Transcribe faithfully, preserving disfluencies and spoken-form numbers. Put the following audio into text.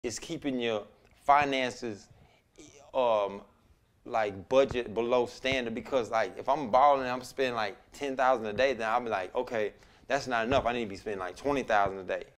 is keeping your finances um, like budget below standard, because like if I'm balling and I'm spending like ten thousand a day, then I'll be like, okay, that's not enough. I need to be spending like twenty thousand a day.